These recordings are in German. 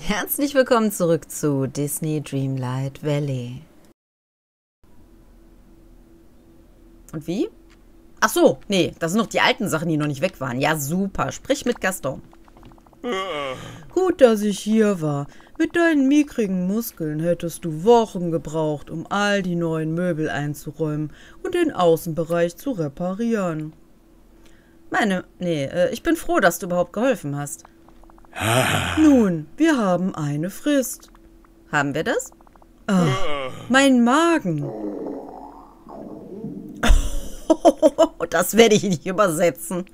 Herzlich willkommen zurück zu Disney Dreamlight Valley. Und wie? Ach so, nee, das sind noch die alten Sachen, die noch nicht weg waren. Ja, super. Sprich mit Gaston. Gut, dass ich hier war. Mit deinen mickrigen Muskeln hättest du Wochen gebraucht, um all die neuen Möbel einzuräumen und den Außenbereich zu reparieren. Ich bin froh, dass du überhaupt geholfen hast. Nun, wir haben eine Frist. Haben wir das? Mein Magen. Das werde ich nicht übersetzen.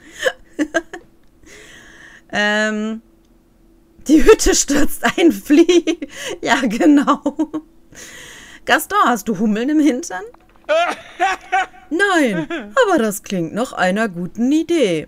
Die Hütte stürzt ein, flieh. Ja, genau. Gaston, hast du Hummeln im Hintern? Nein, aber das klingt nach einer guten Idee.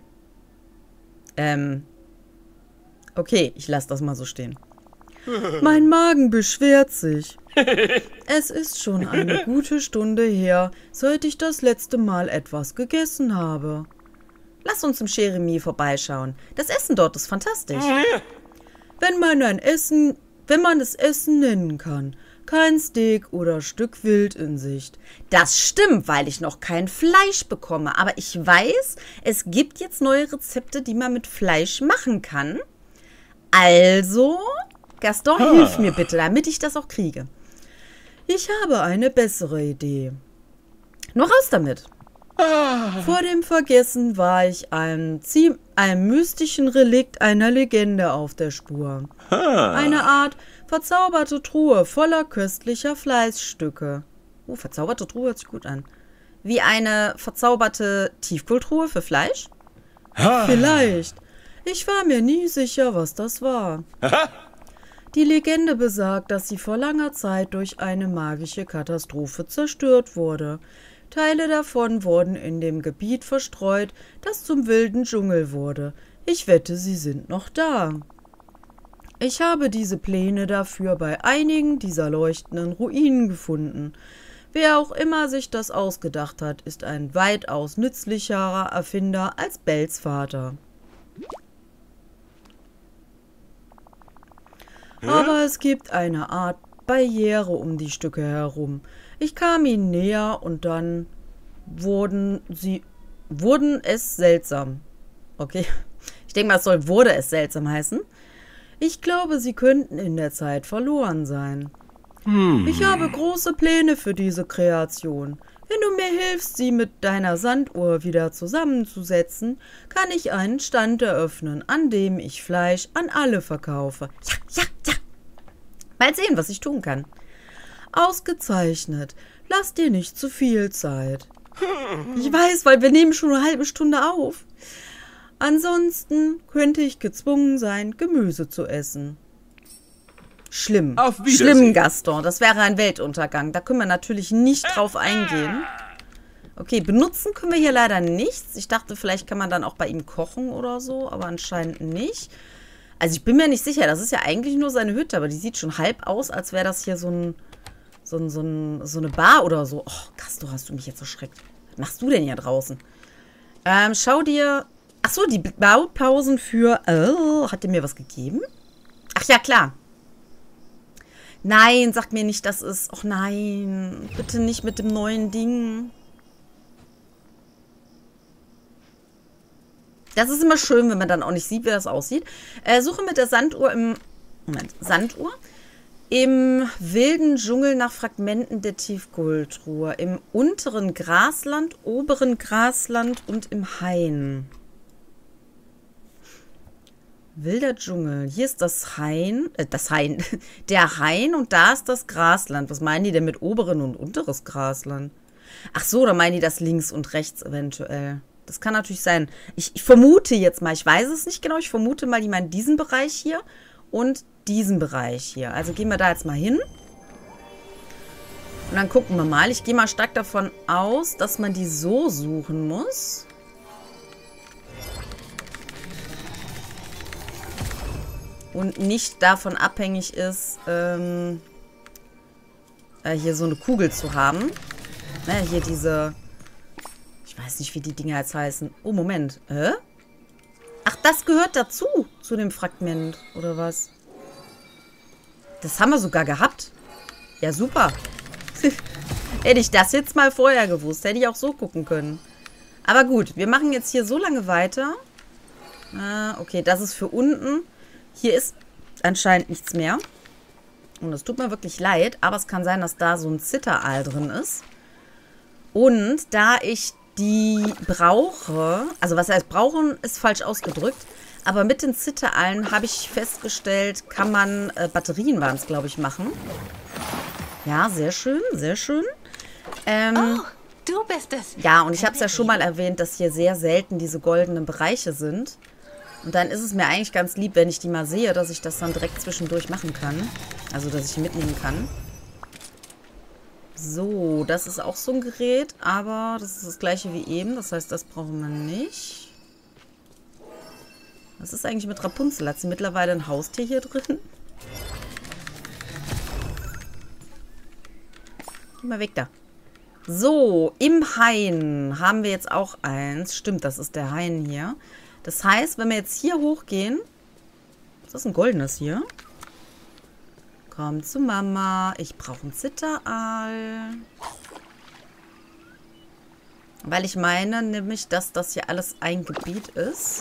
Okay, ich lasse das mal so stehen. Mein Magen beschwert sich. Es ist schon eine gute Stunde her, seit ich das letzte Mal etwas gegessen habe. Lass uns im Cheremie vorbeischauen. Das Essen dort ist fantastisch. Wenn man es Essen nennen kann. Kein Steak oder Stück Wild in Sicht. Das stimmt, weil ich noch kein Fleisch bekomme. Aber ich weiß, es gibt jetzt neue Rezepte, die man mit Fleisch machen kann. Also, Gaston, hilf mir bitte, damit ich das auch kriege. Ich habe eine bessere Idee. Nur raus damit. Vor dem Vergessen war ich einem mystischen Relikt einer Legende auf der Spur. Eine Art verzauberte Truhe voller köstlicher Fleißstücke. Oh, verzauberte Truhe hört sich gut an. Wie eine verzauberte Tiefkühltruhe für Fleisch? Vielleicht. Ich war mir nie sicher, was das war. Die Legende besagt, dass sie vor langer Zeit durch eine magische Katastrophe zerstört wurde. Teile davon wurden in dem Gebiet verstreut, das zum wilden Dschungel wurde. Ich wette, sie sind noch da. Ich habe diese Pläne dafür bei einigen dieser leuchtenden Ruinen gefunden. Wer auch immer sich das ausgedacht hat, ist ein weitaus nützlicherer Erfinder als Bells Vater. Aber es gibt eine Art Barriere um die Stücke herum. Ich kam ihnen näher und dann wurden es seltsam. Okay, ich denke mal, wurde es seltsam heißen. Ich glaube, sie könnten in der Zeit verloren sein. Ich habe große Pläne für diese Kreation. Wenn du mir hilfst, sie mit deiner Sanduhr wieder zusammenzusetzen, kann ich einen Stand eröffnen, an dem ich Fleisch an alle verkaufe. Ja. Mal sehen, was ich tun kann. Ausgezeichnet. Lass dir nicht zu viel Zeit. Ich weiß, weil wir nehmen schon eine halbe Stunde auf. Ansonsten könnte ich gezwungen sein, Gemüse zu essen. Schlimm. Schlimm, Gaston. Das wäre ein Weltuntergang. Da können wir natürlich nicht drauf eingehen. Okay, benutzen können wir hier leider nichts. Ich dachte, vielleicht kann man dann auch bei ihm kochen oder so, aber anscheinend nicht. Also ich bin mir nicht sicher. Das ist ja eigentlich nur seine Hütte, aber die sieht schon halb aus, als wäre das hier so eine Bar oder so. Oh, Gaston, hast du mich jetzt erschreckt. Was machst du denn hier draußen? Schau dir... Achso, die Baupausen für... hat der mir was gegeben? Ach ja, klar. Nein, sag mir nicht, das ist... Och nein, bitte nicht mit dem neuen Ding. Das ist immer schön, wenn man dann auch nicht sieht, wie das aussieht. Suche mit der Sanduhr im... Sanduhr? Im wilden Dschungel nach Fragmenten der Tiefkühltruhe. Im unteren Grasland, oberen Grasland und im Hain. Wilder Dschungel. Hier ist das Hain. Der Hain und da ist das Grasland. Was meinen die denn mit oberen und unteres Grasland? Ach so, da meinen die das links und rechts eventuell. Das kann natürlich sein. Ich vermute jetzt mal, ich weiß es nicht genau, ich vermute mal, die meinen diesen Bereich hier und diesen Bereich hier. Also gehen wir da jetzt mal hin. Und dann gucken wir mal. Ich gehe mal stark davon aus, dass man die so suchen muss. Und nicht davon abhängig ist, hier so eine Kugel zu haben. Hier diese... Ich weiß nicht, wie die Dinger jetzt heißen. Oh, Moment. Ach, das gehört dazu, zu dem Fragment, oder was? Das haben wir sogar gehabt. Ja, super. Hätte ich das jetzt mal vorher gewusst, hätte ich auch so gucken können. Aber gut, wir machen jetzt hier so lange weiter. Okay, das ist für unten. Hier ist anscheinend nichts mehr. Und es tut mir wirklich leid, aber es kann sein, dass da so ein Zitteraal drin ist. Und da ich die brauche, also was heißt brauchen, ist falsch ausgedrückt, aber mit den Zitteraalen habe ich festgestellt, kann man, Batterien waren es, glaube ich, machen. Ja, sehr schön, sehr schön. Oh, du bist es. Ja, und ich habe es ja schon mal erwähnt, dass hier sehr selten diese goldenen Bereiche sind. Und dann ist es mir eigentlich ganz lieb, wenn ich die mal sehe, dass ich das dann direkt zwischendurch machen kann. Also, dass ich die mitnehmen kann. So, das ist auch so ein Gerät, aber das ist das gleiche wie eben. Das heißt, das brauchen wir nicht. Was ist eigentlich mit Rapunzel? Hat sie mittlerweile ein Haustier hier drin? Geh mal weg da. So, im Hain haben wir jetzt auch eins. Stimmt, das ist der Hain hier. Das heißt, wenn wir jetzt hier hochgehen... Ist das ein goldenes hier? Komm zu Mama. Ich brauche ein Zitteraal. Weil ich meine nämlich, dass das hier alles ein Gebiet ist.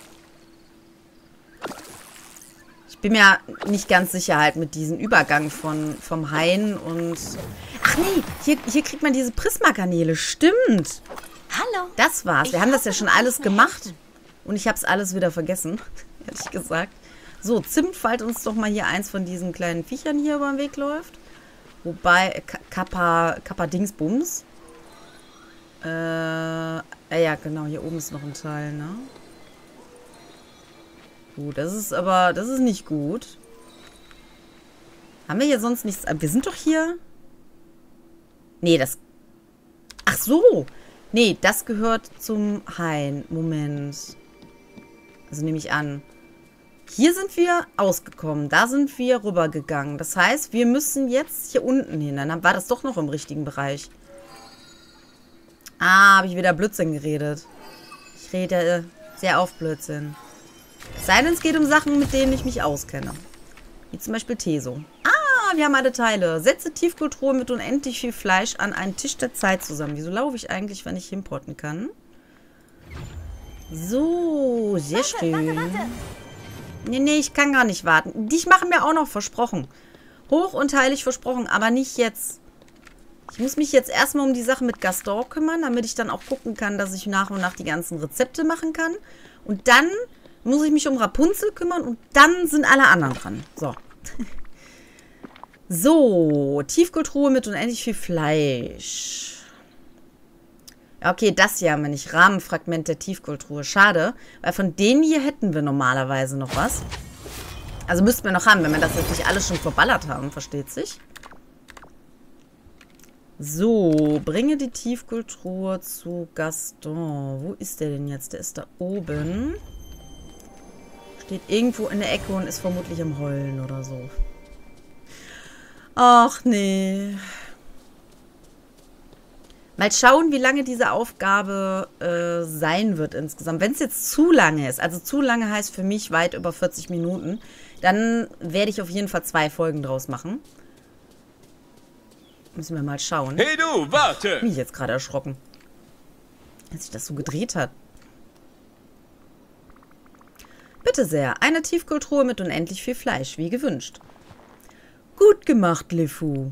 Ich bin mir nicht ganz sicher halt mit diesem Übergang vom Hain und... Ach nee, hier kriegt man diese Prismakanäle. Stimmt. Hallo. Das war's. Wir haben das ja schon alles gemacht. Und ich habe es alles wieder vergessen, ehrlich gesagt. So, Zimt, falls uns doch mal hier eins von diesen kleinen Viechern hier über den Weg läuft. Wobei, Kappa Dingsbums. Ja, genau, hier oben ist noch ein Teil, ne? Gut, das ist nicht gut. Haben wir hier sonst nichts? Wir sind doch hier... Nee, das... Ach so! Nee, das gehört zum Hain. Moment. Also nehme ich an. Hier sind wir ausgekommen. Da sind wir rübergegangen. Das heißt, wir müssen jetzt hier unten hin. Dann war das doch noch im richtigen Bereich. Ah, habe ich wieder Blödsinn geredet. Ich rede sehr oft Blödsinn. Es sei denn, es geht um Sachen, mit denen ich mich auskenne. Wie zum Beispiel Teso. Ah, wir haben alle Teile. Setze Tiefkühltruhe mit unendlich viel Fleisch an einen Tisch der Zeit zusammen. Wieso laufe ich eigentlich, wenn ich importen kann? So, sehr schön. Warte. Nee, ich kann gar nicht warten. Dich machen wir auch noch versprochen. Hoch und heilig versprochen, aber nicht jetzt. Ich muss mich jetzt erstmal um die Sache mit Gaston kümmern, damit ich dann auch gucken kann, dass ich nach und nach die ganzen Rezepte machen kann. Und dann muss ich mich um Rapunzel kümmern und dann sind alle anderen dran. So. So, Tiefkühltruhe mit unendlich viel Fleisch. Ja, okay, das hier haben wir nicht. Rahmenfragment der Tiefkühltruhe. Schade, weil von denen hier hätten wir normalerweise noch was. Also müssten wir noch haben, wenn wir das jetzt nicht alles schon verballert haben, versteht sich? So, bringe die Tiefkühltruhe zu Gaston. Wo ist der denn jetzt? Der ist da oben. Steht irgendwo in der Ecke und ist vermutlich am Heulen oder so. Ach, nee. Mal schauen, wie lange diese Aufgabe sein wird insgesamt. Wenn es jetzt zu lange ist, also zu lange heißt für mich weit über 40 Minuten, dann werde ich auf jeden Fall 2 Folgen draus machen. Müssen wir mal schauen. Hey du, warte! Bin ich jetzt gerade erschrocken, als sich das so gedreht hat. Bitte sehr, eine Tiefkühltruhe mit unendlich viel Fleisch, wie gewünscht. Gut gemacht, LeFou.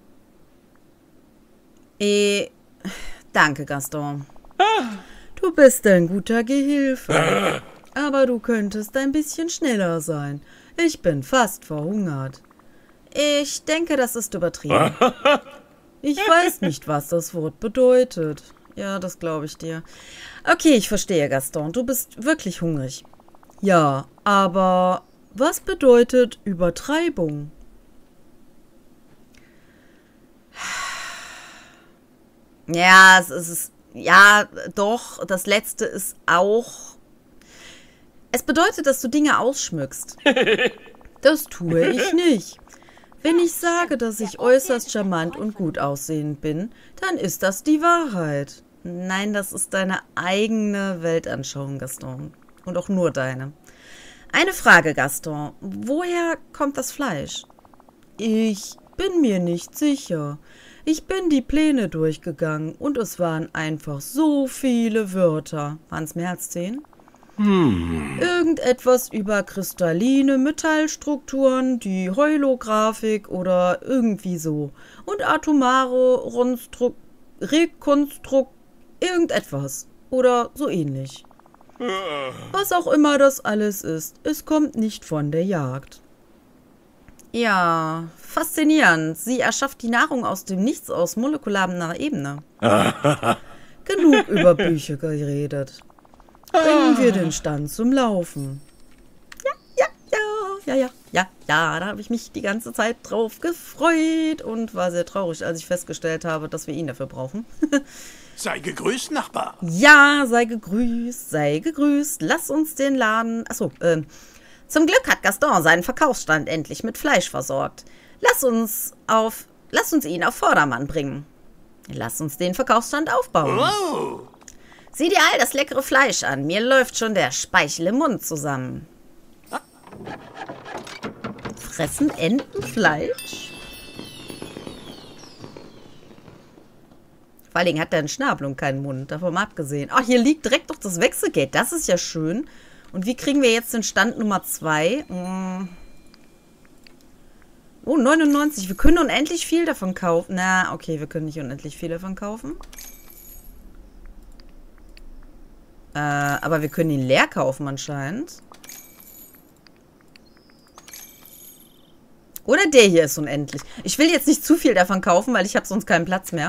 Danke, Gaston. Du bist ein guter Gehilfe. Aber du könntest ein bisschen schneller sein. Ich bin fast verhungert. Ich denke, das ist übertrieben. Ich weiß nicht, was das Wort bedeutet. Ja, das glaube ich dir. Okay, ich verstehe, Gaston. Du bist wirklich hungrig. Ja, aber was bedeutet Übertreibung? Ja, es ist... Ja, doch, das Letzte ist auch... Es bedeutet, dass du Dinge ausschmückst. Das tue ich nicht. Wenn ich sage, dass ich äußerst charmant und gut aussehend bin, dann ist das die Wahrheit. Nein, das ist deine eigene Weltanschauung, Gaston. Und auch nur deine. Eine Frage, Gaston. Woher kommt das Fleisch? Ich bin mir nicht sicher. Ich bin die Pläne durchgegangen und es waren einfach so viele Wörter. Waren es mehr als 10? Irgendetwas über kristalline Metallstrukturen, die Holografik oder irgendwie so. Und atomare irgendetwas. Oder so ähnlich. Was auch immer das alles ist, es kommt nicht von der Jagd. Ja, faszinierend. Sie erschafft die Nahrung aus dem Nichts aus molekularer Ebene. Genug über Bücher geredet. Bringen wir den Stand zum Laufen. Ja, da habe ich mich die ganze Zeit drauf gefreut und war sehr traurig, als ich festgestellt habe, dass wir ihn dafür brauchen. Sei gegrüßt, Nachbar. Ja, sei gegrüßt, sei gegrüßt. Lass uns den Laden... Achso, zum Glück hat Gaston seinen Verkaufsstand endlich mit Fleisch versorgt. Lass uns ihn auf Vordermann bringen. Lass uns den Verkaufsstand aufbauen. Wow. Sieh dir all das leckere Fleisch an. Mir läuft schon der Speichel im Mund zusammen. Fressen Enten Fleisch? Vor allen Dingen hat er einen Schnabel und keinen Mund, davon mal abgesehen. Ach, hier liegt direkt doch das Wechselgeld. Das ist ja schön. Und wie kriegen wir jetzt den Stand Nummer 2? Oh, 99. Wir können unendlich viel davon kaufen. Na, okay, wir können nicht unendlich viel davon kaufen. Aber wir können ihn leer kaufen anscheinend. Oder der hier ist unendlich. Ich will jetzt nicht zu viel davon kaufen, weil ich habe sonst keinen Platz mehr.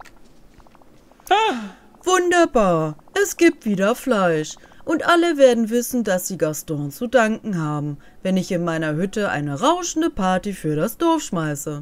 Wunderbar. Es gibt wieder Fleisch. Und alle werden wissen, dass sie Gaston zu danken haben, wenn ich in meiner Hütte eine rauschende Party für das Dorf schmeiße.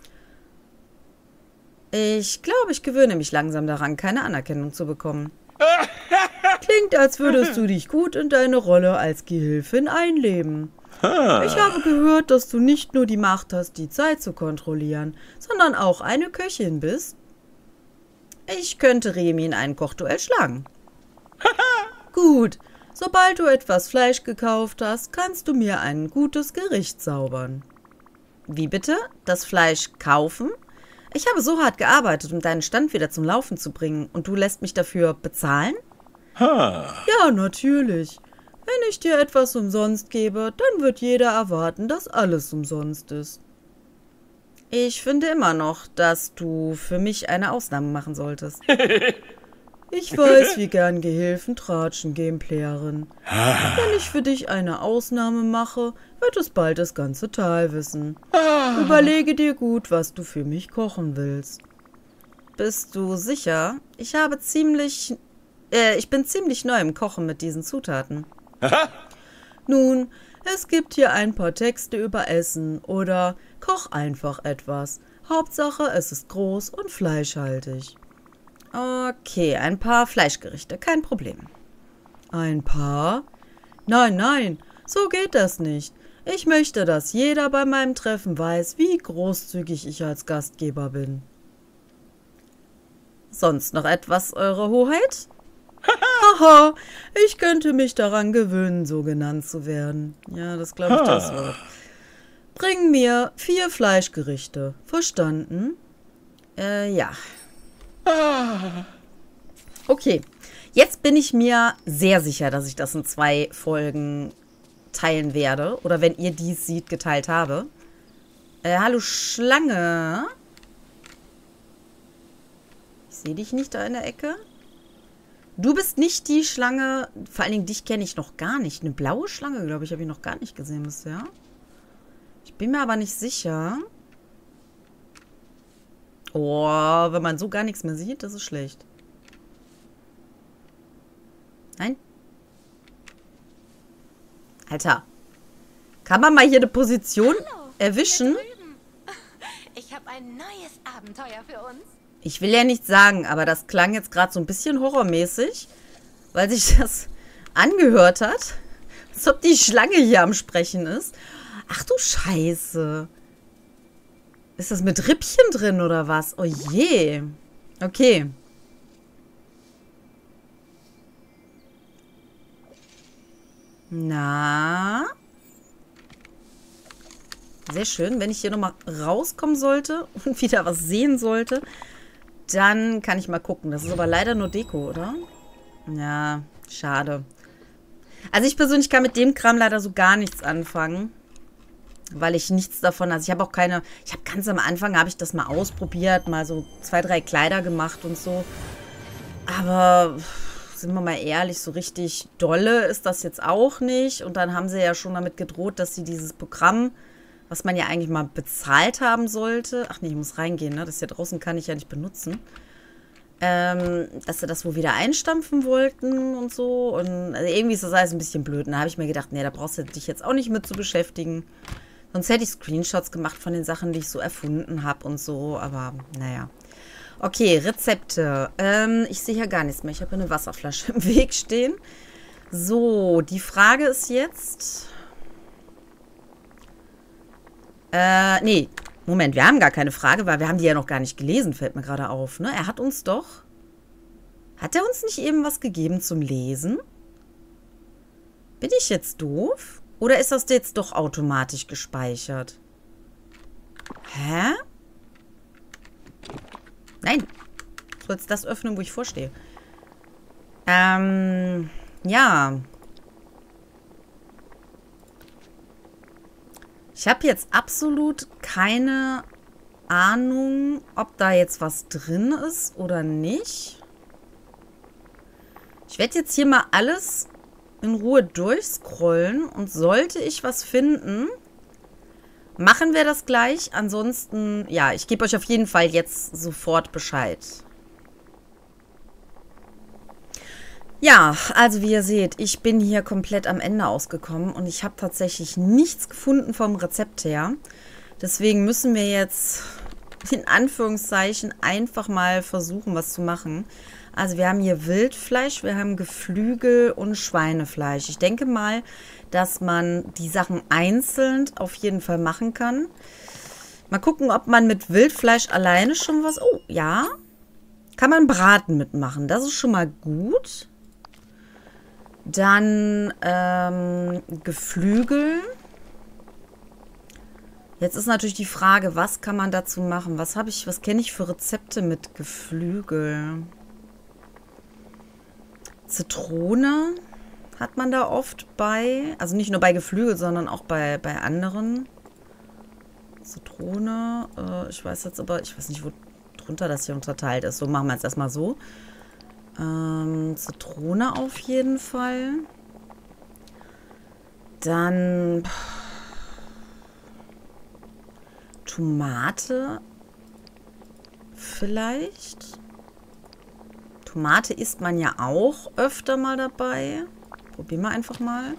Ich glaube, ich gewöhne mich langsam daran, keine Anerkennung zu bekommen. Klingt, als würdest du dich gut in deine Rolle als Gehilfin einleben. Ich habe gehört, dass du nicht nur die Macht hast, die Zeit zu kontrollieren, sondern auch eine Köchin bist. Ich könnte Remi in ein Kochduell schlagen. Gut, sobald du etwas Fleisch gekauft hast, kannst du mir ein gutes Gericht zaubern. Wie bitte? Das Fleisch kaufen? Ich habe so hart gearbeitet, um deinen Stand wieder zum Laufen zu bringen, und du lässt mich dafür bezahlen? Ja, natürlich. Wenn ich dir etwas umsonst gebe, dann wird jeder erwarten, dass alles umsonst ist. Ich finde immer noch, dass du für mich eine Ausnahme machen solltest. Ich weiß, wie gern Gehilfen tratschen, Gameplayerin. Wenn ich für dich eine Ausnahme mache, wird es bald das ganze Tal wissen. Überlege dir gut, was du für mich kochen willst. Bist du sicher? Ich bin ziemlich neu im Kochen mit diesen Zutaten. Nun, es gibt hier ein paar Texte über Essen oder koch einfach etwas. Hauptsache, es ist groß und fleischhaltig. Okay, ein paar Fleischgerichte, kein Problem. Ein paar? Nein, so geht das nicht. Ich möchte, dass jeder bei meinem Treffen weiß, wie großzügig ich als Gastgeber bin. Sonst noch etwas, Eure Hoheit? Haha, ich könnte mich daran gewöhnen, so genannt zu werden. Ja, das glaube ich das Wort. Bring mir 4 Fleischgerichte. Verstanden? Ja. Okay, jetzt bin ich mir sehr sicher, dass ich das in 2 Folgen teilen werde. Oder wenn ihr dies seht, geteilt habe. Hallo Schlange. Ich sehe dich nicht da in der Ecke. Du bist nicht die Schlange, vor allen Dingen dich kenne ich noch gar nicht. Eine blaue Schlange, glaube ich, habe ich noch gar nicht gesehen bisher. Ich bin mir aber nicht sicher. Oh, wenn man so gar nichts mehr sieht, das ist schlecht. Nein? Alter. Kann man mal hier eine Position erwischen? Ich habe ein neues Abenteuer für uns. Ich will ja nichts sagen, aber das klang jetzt gerade so ein bisschen horrormäßig, weil sich das angehört hat, als ob die Schlange hier am Sprechen ist. Ach du Scheiße. Ist das mit Rippchen drin oder was? Oh je. Okay. Na? Sehr schön. Wenn ich hier nochmal rauskommen sollte und wieder was sehen sollte, dann kann ich mal gucken. Das ist aber leider nur Deko, oder? Ja, schade. Also ich persönlich kann mit dem Kram leider so gar nichts anfangen. Weil ich nichts davon, also ich habe auch keine, ich habe ganz am Anfang, habe ich das mal ausprobiert, mal so 2, 3 Kleider gemacht und so. Aber, sind wir mal ehrlich, so richtig dolle ist das jetzt auch nicht. Und dann haben sie ja schon damit gedroht, dass sie dieses Programm, was man ja eigentlich mal bezahlt haben sollte, ach nee, ich muss reingehen, ne? Das hier draußen kann ich ja nicht benutzen. Dass sie das wohl wieder einstampfen wollten und so. Und also irgendwie ist das alles ein bisschen blöd. Und da habe ich mir gedacht, nee, da brauchst du dich jetzt auch nicht mit zu beschäftigen. Sonst hätte ich Screenshots gemacht von den Sachen, die ich so erfunden habe und so. Aber naja. Okay, Rezepte. Ich sehe hier gar nichts mehr. Ich habe eine Wasserflasche im Weg stehen. So, die Frage ist jetzt... nee, Moment, wir haben gar keine Frage, weil wir haben die ja noch gar nicht gelesen, fällt mir gerade auf, ne? Er hat uns doch... Hat er uns nicht eben was gegeben zum Lesen? Bin ich jetzt doof? Oder ist das jetzt doch automatisch gespeichert? Hä? Nein. Ich soll jetzt das öffnen, wo ich vorstehe. Ja. Ich habe jetzt absolut keine Ahnung, ob da jetzt was drin ist oder nicht. Ich werde jetzt hier mal alles in Ruhe durchscrollen und sollte ich was finden, machen wir das gleich. Ansonsten, ja, ich gebe euch auf jeden Fall jetzt sofort Bescheid. Ja, also wie ihr seht, ich bin hier komplett am Ende ausgekommen und ich habe tatsächlich nichts gefunden vom Rezept her. Deswegen müssen wir jetzt in Anführungszeichen einfach mal versuchen, was zu machen. Also wir haben hier Wildfleisch, wir haben Geflügel und Schweinefleisch. Ich denke mal, dass man die Sachen einzeln auf jeden Fall machen kann. Mal gucken, ob man mit Wildfleisch alleine schon was... Oh, ja. Kann man Braten mitmachen. Das ist schon mal gut. Dann Geflügel. Jetzt ist natürlich die Frage, was kann man dazu machen? Was kenne ich für Rezepte mit Geflügel? Zitrone hat man da oft bei. Also nicht nur bei Geflügel, sondern auch bei anderen. Zitrone. Ich weiß jetzt aber, ich weiß nicht, wo drunter das hier unterteilt ist. So machen wir es erstmal so. Zitrone auf jeden Fall. Dann Tomate vielleicht. Tomate isst man ja auch öfter mal dabei. Probieren wir einfach mal.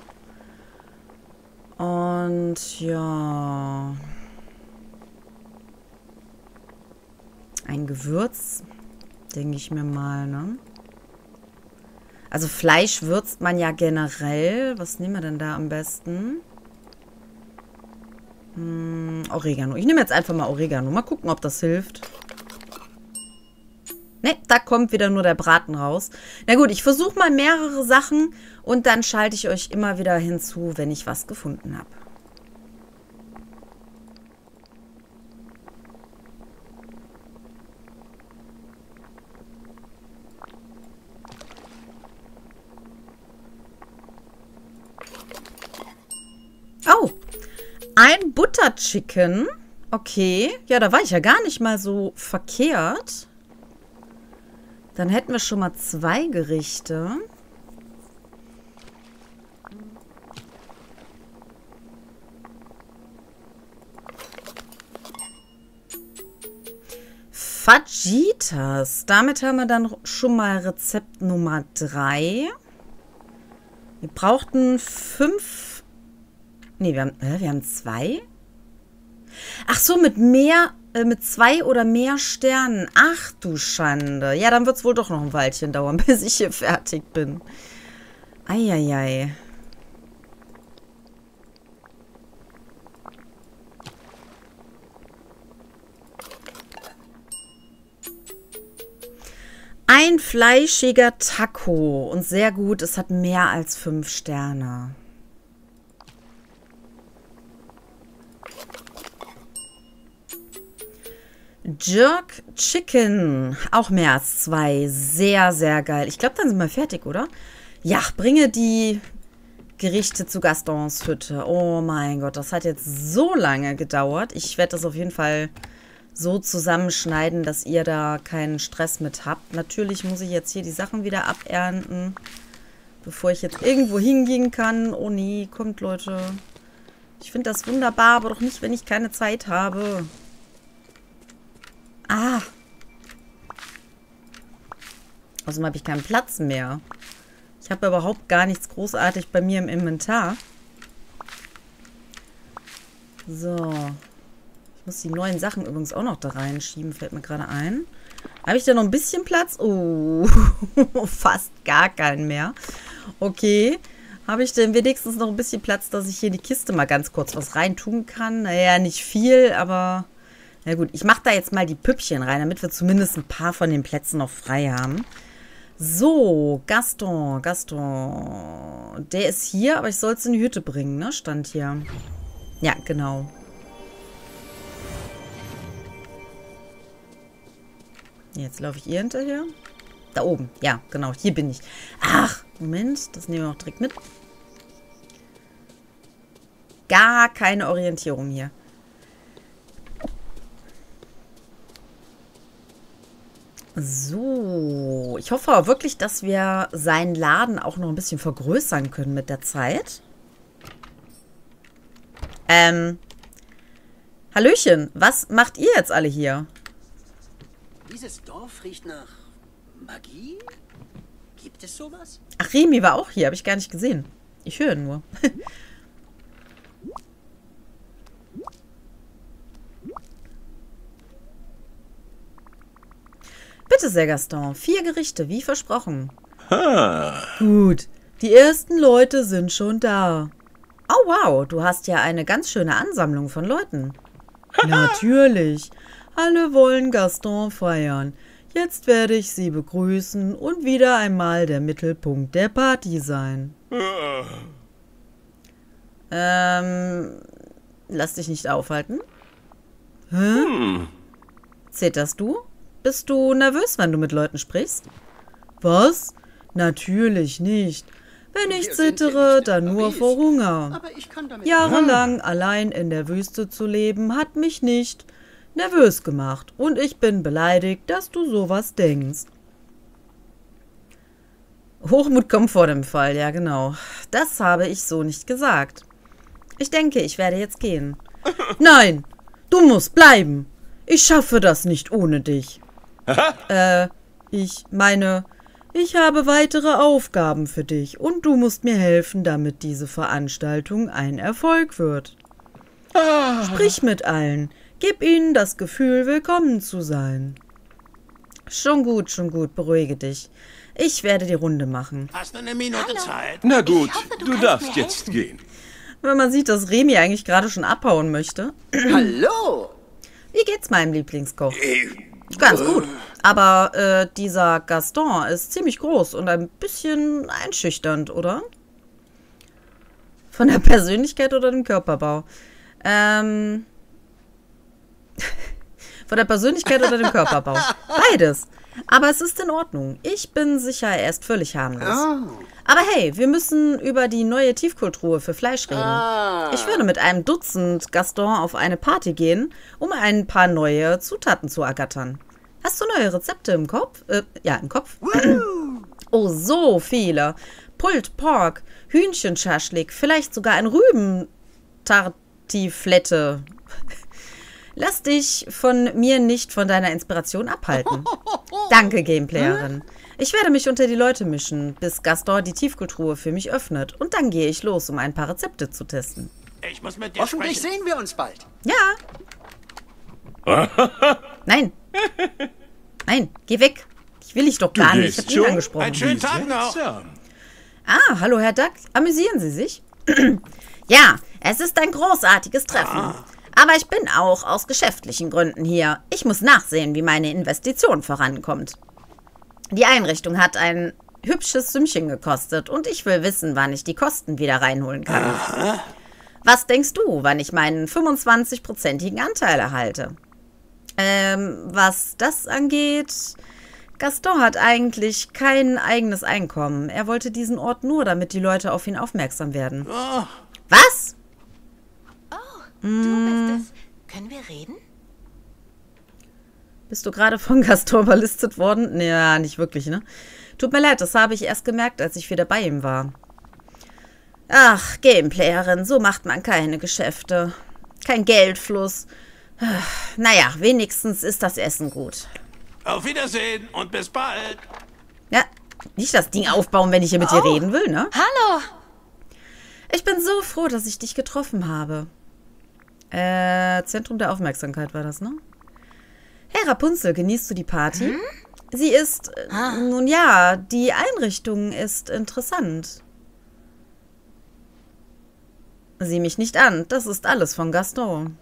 Und ja. Ein Gewürz, denke ich mir mal, ne? Also Fleisch würzt man ja generell. Was nehmen wir denn da am besten? Oregano. Ich nehme jetzt einfach mal Oregano. Mal gucken, ob das hilft. Ne, da kommt wieder nur der Braten raus. Na gut, ich versuche mal mehrere Sachen und dann schalte ich euch immer wieder hinzu, wenn ich was gefunden habe. Oh, ein Butterchicken. Okay, ja, da war ich ja gar nicht mal so verkehrt. Dann hätten wir schon mal 2 Gerichte. Fajitas. Damit haben wir dann schon mal Rezept Nummer 3. Wir brauchten 5. Nee, wir haben 2. Ach so, mit 2 oder mehr Sternen. Ach du Schande. Ja, dann wird es wohl doch noch ein Weilchen dauern, bis ich hier fertig bin. Eieiei. Ein fleischiger Taco. Und sehr gut, es hat mehr als 5 Sterne. Jerk Chicken. Auch mehr als 2. Sehr, sehr geil. Ich glaube, dann sind wir fertig, oder? Ja, bringe die Gerichte zu Gastons Hütte. Oh mein Gott, das hat jetzt so lange gedauert. Ich werde das auf jeden Fall so zusammenschneiden, dass ihr da keinen Stress mit habt. Natürlich muss ich jetzt hier die Sachen wieder abernten, bevor ich jetzt irgendwo hingehen kann. Oh nee, kommt Leute. Ich finde das wunderbar, aber doch nicht, wenn ich keine Zeit habe. Ah. Außerdem habe ich keinen Platz mehr. Ich habe überhaupt gar nichts großartig bei mir im Inventar. So. Ich muss die neuen Sachen übrigens auch noch da reinschieben, fällt mir gerade ein. Habe ich da noch ein bisschen Platz? Oh, fast gar keinen mehr. Okay. Habe ich denn wenigstens noch ein bisschen Platz, dass ich hier in die Kiste mal ganz kurz was reintun kann? Naja, nicht viel, aber... Na gut, ich mache da jetzt mal die Püppchen rein, damit wir zumindest ein paar von den Plätzen noch frei haben. So, Gaston. Der ist hier, aber ich soll es in die Hütte bringen, ne? Stand hier. Ja, genau. Jetzt laufe ich ihr hinterher. Da oben, ja, genau, hier bin ich. Ach, Moment, das nehmen wir noch direkt mit. Gar keine Orientierung hier. So, ich hoffe wirklich, dass wir seinen Laden auch noch ein bisschen vergrößern können mit der Zeit. Hallöchen, was macht ihr jetzt alle hier? Dieses Dorf riecht nach Magie? Gibt es sowas? Ach, Remy war auch hier, habe ich gar nicht gesehen. Ich höre nur. Bitte sehr, Gaston. 4 Gerichte, wie versprochen. Gut, die ersten Leute sind schon da. Oh, wow, du hast ja eine ganz schöne Ansammlung von Leuten. Natürlich. Alle wollen Gaston feiern. Jetzt werde ich sie begrüßen und wieder einmal der Mittelpunkt der Party sein. Lass dich nicht aufhalten. Hä? Zitterst du? Bist du nervös, wenn du mit Leuten sprichst? Was? Natürlich nicht. Wenn ich zittere, dann nur vor Hunger. Jahrelang allein in der Wüste zu leben, hat mich nicht nervös gemacht. Und ich bin beleidigt, dass du sowas denkst. Hochmut kommt vor dem Fall, ja genau. Das habe ich so nicht gesagt. Ich denke, ich werde jetzt gehen. Nein, du musst bleiben. Ich schaffe das nicht ohne dich. Ich meine, ich habe weitere Aufgaben für dich und du musst mir helfen, damit diese Veranstaltung ein Erfolg wird. Sprich mit allen. Gib ihnen das Gefühl, willkommen zu sein. Schon gut, beruhige dich. Ich werde die Runde machen. Hast du eine Minute Zeit? Na gut, hoffe, du kannst darfst mir jetzt helfen. gehen. Wenn man sieht, dass Remy eigentlich gerade schon abhauen möchte. Hallo! Wie geht's meinem Lieblingskoch? Ganz gut. Aber dieser Gaston ist ziemlich groß und ein bisschen einschüchternd, oder? Von der Persönlichkeit oder dem Körperbau? Von der Persönlichkeit oder dem Körperbau? Beides. Aber es ist in Ordnung. Ich bin sicher, er ist völlig harmlos. Aber hey, wir müssen über die neue Tiefkühltruhe für Fleisch reden. Ich würde mit einem Dutzend Gaston auf eine Party gehen, um ein paar neue Zutaten zu ergattern. Hast du neue Rezepte im Kopf? Ja, im Kopf. Oh, so viele. Pulled Pork, Hühnchenschaschlik, vielleicht sogar ein Rübentartiflette. Lass dich von mir nicht von deiner Inspiration abhalten. Danke, Gameplayerin. Ich werde mich unter die Leute mischen, bis Gaston die Tiefkühltruhe für mich öffnet. Und dann gehe ich los, um ein paar Rezepte zu testen. Ich muss mit dir Hoffentlich sprechen. sehen wir uns bald. Ja. Nein. Nein, geh weg. Ich will dich doch gar nicht. Ich gehst habe ihn schon? angesprochen. Einen schönen Tag noch. Seltsam. Ah, hallo Herr Duck. Amüsieren Sie sich? Ja, es ist ein großartiges Treffen. Aber ich bin auch aus geschäftlichen Gründen hier. Ich muss nachsehen, wie meine Investition vorankommt. Die Einrichtung hat ein hübsches Sümmchen gekostet und ich will wissen, wann ich die Kosten wieder reinholen kann. Was denkst du, wann ich meinen 25-prozentigen Anteil erhalte? Was das angeht, Gaston hat eigentlich kein eigenes Einkommen. Er wollte diesen Ort nur, damit die Leute auf ihn aufmerksam werden. Oh. Was? Oh, du bist es. Können wir reden? Bist du gerade von Gaston überlistet worden? Ja, nicht wirklich, ne? Tut mir leid, das habe ich erst gemerkt, als ich wieder bei ihm war. Ach, Gameplayerin, so macht man keine Geschäfte. Kein Geldfluss. Naja, wenigstens ist das Essen gut. Auf Wiedersehen und bis bald. Ja, nicht das Ding aufbauen, wenn ich hier mit dir reden will, ne? Hallo! Ich bin so froh, dass ich dich getroffen habe. Zentrum der Aufmerksamkeit war das, ne? Hey Rapunzel, genießt du die Party? Sie ist, nun ja, die Einrichtung ist interessant. Sieh mich nicht an, das ist alles von Gaston.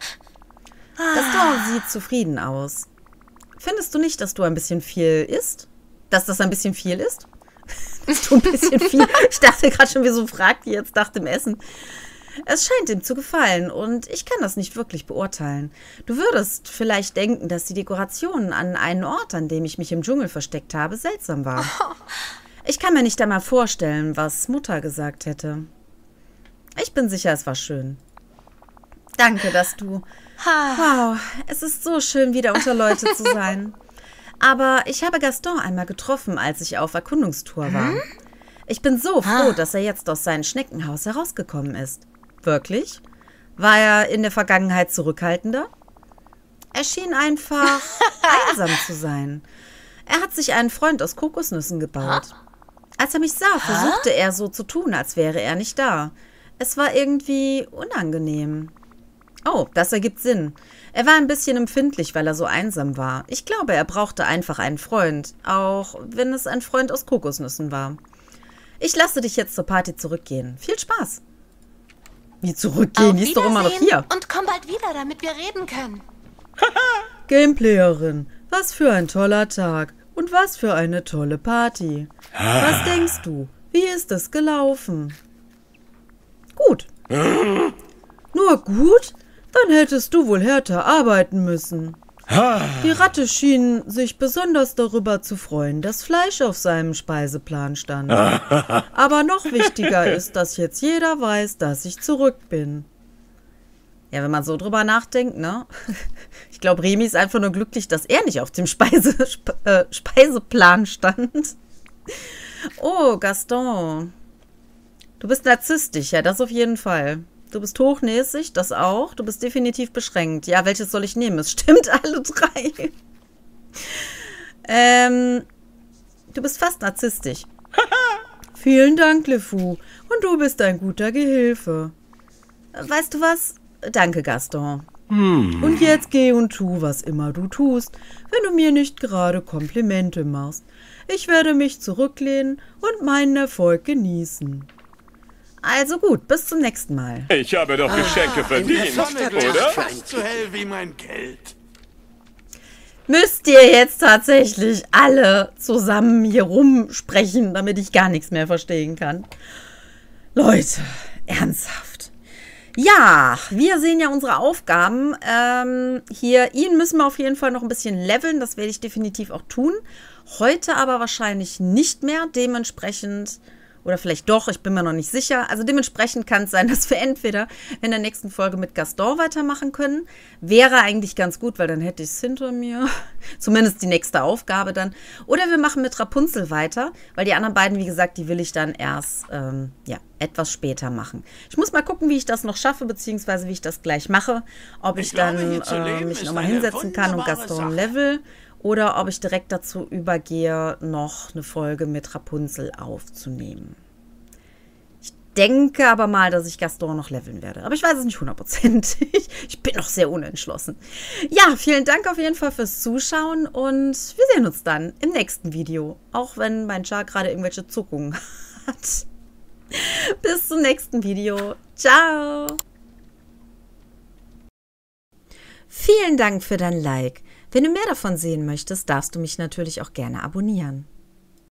Gaston sieht zufrieden aus. Findest du nicht, dass du ein bisschen viel isst? Dass das ein bisschen viel ist? Dass du ein bisschen viel... Ich dachte gerade schon, wieso fragt die jetzt nach dem Essen? Es scheint ihm zu gefallen und ich kann das nicht wirklich beurteilen. Du würdest vielleicht denken, dass die Dekoration an einen Ort, an dem ich mich im Dschungel versteckt habe, seltsam war. Ich kann mir nicht einmal vorstellen, was Mutter gesagt hätte. Ich bin sicher, es war schön. Danke, dass du... Wow, es ist so schön, wieder unter Leute zu sein. Aber ich habe Gaston einmal getroffen, als ich auf Erkundungstour war. Ich bin so froh, dass er jetzt aus seinem Schneckenhaus herausgekommen ist. Wirklich? War er in der Vergangenheit zurückhaltender? Er schien einfach einsam zu sein. Er hat sich einen Freund aus Kokosnüssen gebaut. Als er mich sah, versuchte er so zu tun, als wäre er nicht da. Es war irgendwie unangenehm. Oh, das ergibt Sinn. Er war ein bisschen empfindlich, weil er so einsam war. Ich glaube, er brauchte einfach einen Freund, auch wenn es ein Freund aus Kokosnüssen war. Ich lasse dich jetzt zur Party zurückgehen. Viel Spaß. Wie zurückgehen? Die ist doch immer noch hier. Und komm bald wieder, damit wir reden können. Gameplayerin, was für ein toller Tag und was für eine tolle Party. Was denkst du? Wie ist es gelaufen? Gut. Nur gut? Dann hättest du wohl härter arbeiten müssen. Die Ratte schien sich besonders darüber zu freuen, dass Fleisch auf seinem Speiseplan stand. Aber noch wichtiger ist, dass jetzt jeder weiß, dass ich zurück bin. Ja, wenn man so drüber nachdenkt, ne? Ich glaube, Remy ist einfach nur glücklich, dass er nicht auf dem Speiseplan stand. Oh, Gaston. Du bist narzisstisch, ja, das auf jeden Fall. Du bist hochnäsig, das auch. Du bist definitiv beschränkt. Ja, welches soll ich nehmen? Es stimmt alle drei. Du bist fast narzisstisch. Vielen Dank, LeFou. Und du bist ein guter Gehilfe. Weißt du was? Danke, Gaston. Und jetzt geh und tu, was immer du tust, wenn du mir nicht gerade Komplimente machst. Ich werde mich zurücklehnen und meinen Erfolg genießen. Also gut, bis zum nächsten Mal. Ich habe doch Geschenke verdient, oder? Fast so hell wie mein Geld. Müsst ihr jetzt tatsächlich alle zusammen hier rumsprechen, damit ich gar nichts mehr verstehen kann? Leute, ernsthaft. Ja, wir sehen ja unsere Aufgaben. Hier, ihn müssen wir auf jeden Fall noch ein bisschen leveln. Das werde ich definitiv auch tun. Heute aber wahrscheinlich nicht mehr. Dementsprechend... Oder vielleicht doch, ich bin mir noch nicht sicher. Also dementsprechend kann es sein, dass wir entweder in der nächsten Folge mit Gaston weitermachen können. Wäre eigentlich ganz gut, weil dann hätte ich es hinter mir. Zumindest die nächste Aufgabe dann. Oder wir machen mit Rapunzel weiter, weil die anderen beiden, wie gesagt, die will ich dann erst etwas später machen. Ich muss mal gucken, wie ich das noch schaffe, beziehungsweise wie ich das gleich mache. Ob ich dann mich nochmal hinsetzen kann und Gaston level. Oder ob ich direkt dazu übergehe, noch eine Folge mit Rapunzel aufzunehmen. Ich denke aber mal, dass ich Gaston noch leveln werde. Aber ich weiß es nicht 100%. Ich bin noch sehr unentschlossen. Ja, vielen Dank auf jeden Fall fürs Zuschauen. Und wir sehen uns dann im nächsten Video. Auch wenn mein Char gerade irgendwelche Zuckungen hat. Bis zum nächsten Video. Ciao. Vielen Dank für dein Like. Wenn du mehr davon sehen möchtest, darfst du mich natürlich auch gerne abonnieren.